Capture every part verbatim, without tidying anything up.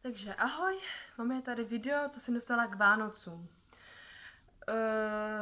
Takže ahoj, máme tady video, co jsem dostala k Vánocům. Uh,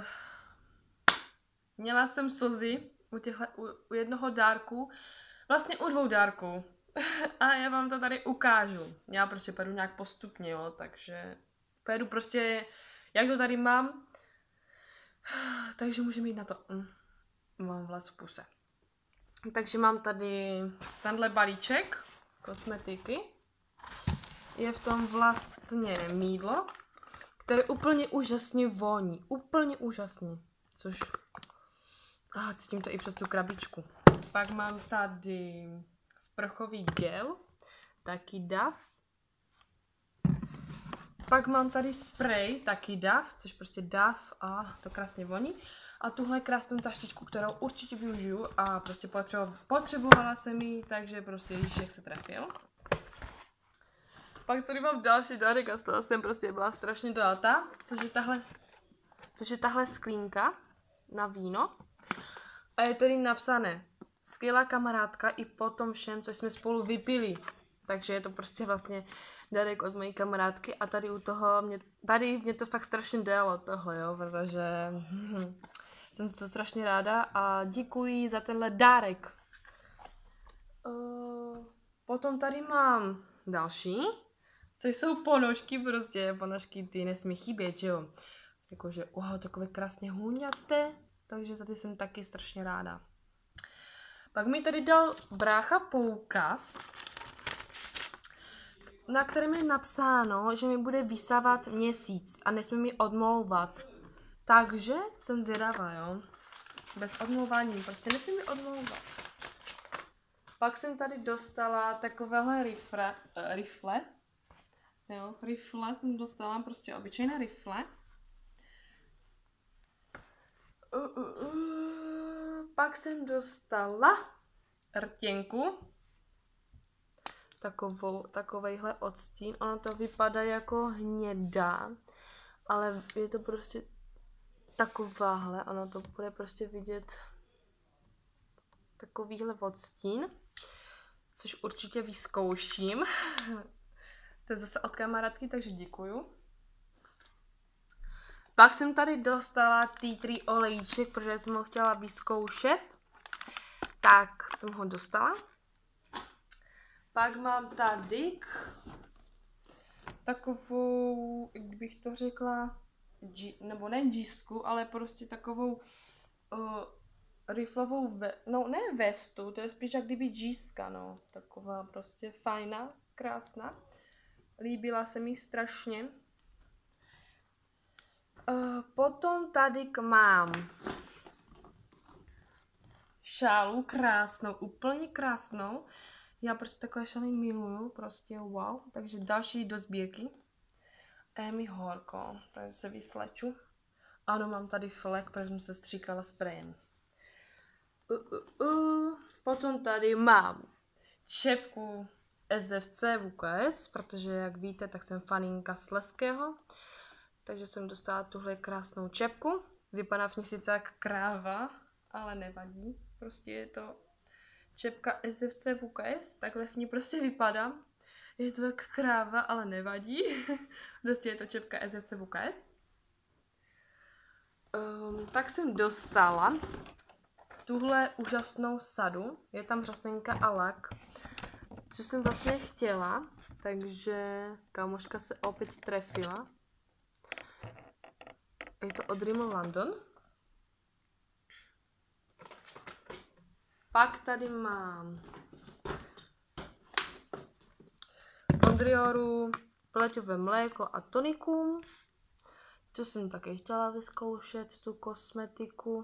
měla jsem slzy u, těhle, u, u jednoho dárku, vlastně u dvou dárků. A já vám to tady ukážu. Já prostě pojedu nějak postupně, jo, takže pojedu prostě, jak to tady mám. Takže můžeme jít na to. Mm, mám vlas v puse. Takže mám tady tenhle balíček kosmetiky. Je v tom vlastně mýdlo, které úplně úžasně voní. Úplně úžasně. Což... Ah, cítím to i přes tu krabičku. Pak mám tady sprchový gel, taky Dove. Pak mám tady spray, taky Dove, což prostě Dove a to krásně voní. A tuhle krásnou taštičku, kterou určitě využiju a prostě potřebo, potřebovala jsem ji, takže prostě víš, jak se trefil. Pak tady mám další dárek a z toho jsem prostě byla strašně dojatá, což je tahle, což je tahle sklínka na víno. A je tady napsané skvělá kamarádka i po tom všem, co jsme spolu vypili. Takže je to prostě vlastně dárek od mojí kamarádky a tady u toho, mě, tady mě to fakt strašně dalo tohle, jo, protože hm, jsem si to strašně ráda a děkuji za tenhle dárek. Uh, potom tady mám další, což jsou ponožky, prostě ponožky ty nesmí chybět, že jo. Jakože, wow, takové krásně hůňaté, takže za ty jsem taky strašně ráda. Pak mi tady dal brácha poukaz, na kterém je napsáno, že mi bude vysávat měsíc a nesmí mi odmlouvat. Takže jsem zvědavá, jo. Bez odmlouvání, prostě nesmí mi odmlouvat. Pak jsem tady dostala takovéhle rifle, uh, rifle. Jo, rifle jsem dostala, prostě obyčejné rifle. Uh, uh, uh. Pak jsem dostala rtěnku. Takovou, takovejhle odstín. Ono to vypadá jako hnědá, ale je to prostě takováhle. Ono to bude prostě vidět takovýhle odstín, což určitě vyzkouším. To je zase od kamarádky, takže děkuju. Pak jsem tady dostala tea tree olejček, protože jsem ho chtěla vyzkoušet. Tak jsem ho dostala. Pak mám tady takovou, jak bych to řekla, nebo ne džísku, ale prostě takovou uh, riflovou, ve, no ne vestu, to je spíš jak kdyby džíska, no. Taková prostě fajná, krásná. Líbila se mi strašně. Uh, potom tady mám šálu krásnou, úplně krásnou. Já prostě takové šaly miluju, prostě wow. Takže další do sbírky. A je mi horko, takže se vysleču. Ano, mám tady flek, protože jsem se stříkala sprayem. Uh, uh, uh. Potom tady mám čepku S F C V K S, protože jak víte, tak jsem faninka Slezského. Takže jsem dostala tuhle krásnou čepku. Vypadá v ní sice jak kráva, ale nevadí. Prostě je to čepka S F C V K S, takhle v ní prostě vypadá. Je to jak kráva, ale nevadí. Prostě je to čepka S F C V K S. Um, pak jsem dostala tuhle úžasnou sadu. Je tam řasenka a lak, co jsem vlastně chtěla, takže kámoška se opět trefila. Je to od Rimmel London. Pak tady mám od Dioru pleťové mléko a tonikum. To jsem také chtěla vyzkoušet, tu kosmetiku.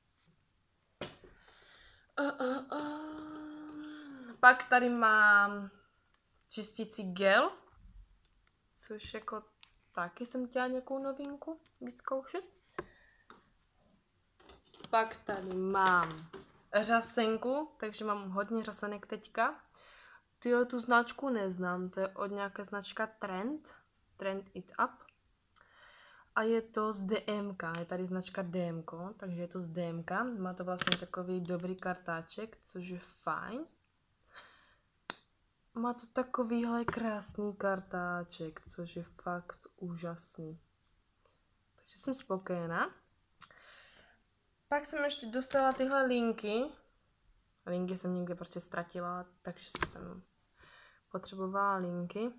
Uh, uh, uh. Pak tady mám čistící gel, což jako taky jsem chtěla nějakou novinku vyzkoušet. Pak tady mám řasenku, takže mám hodně řasenek teďka. Tyjo, tu značku neznám, to je od nějaké značka Trend, Trend It Up. A je to z D M K, je tady značka D M K, takže je to z D M K. Má to vlastně takový dobrý kartáček, což je fajn. má to takovýhle krásný kartáček, což je fakt úžasný. Takže jsem spokojená. Pak jsem ještě dostala tyhle linky. Linky jsem někde prostě ztratila, takže jsem potřebovala linky.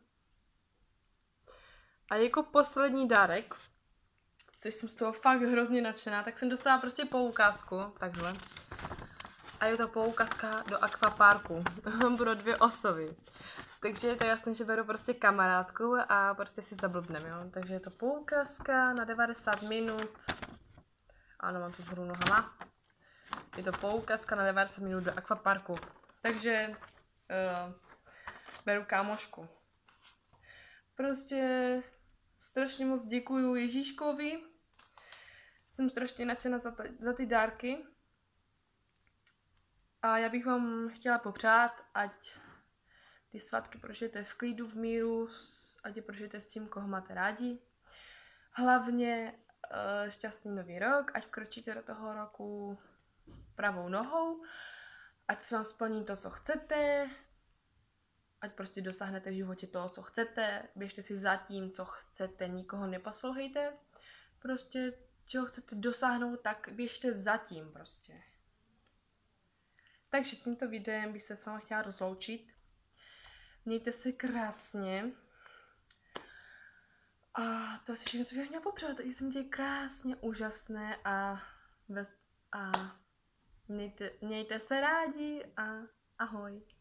A jako poslední dárek, což jsem z toho fakt hrozně nadšená, tak jsem dostala prostě poukázku, takhle. A je to poukázka do akvaparku pro dvě osoby. Takže je to jasné, že beru prostě kamarádku a prostě si zablbnem, jo. Takže je to poukázka na devadesát minut. Ano, mám to vzhůru nohama. Je to poukázka na devadesát minut do akvaparku. Takže uh, beru kámošku. Prostě strašně moc děkuju Ježíškovi. Jsem strašně nadšená za, za ty dárky. A já bych vám chtěla popřát, ať ty svátky prožijete v klidu, v míru, ať je prožijete s tím, koho máte rádi. Hlavně uh, šťastný nový rok, ať vkročíte do toho roku pravou nohou, ať se vám splní to, co chcete, ať prostě dosáhnete v životě toho, co chcete, běžte si za tím, co chcete, nikoho neposlouchejte. Prostě, čeho chcete dosáhnout, tak běžte za tím prostě. Takže tímto videem bych se s vámi chtěla rozloučit. Mějte se krásně. A to asi všechno, co bych měla popřát. Jsem tě krásně, úžasné a, bez, a mějte, mějte se rádi a ahoj.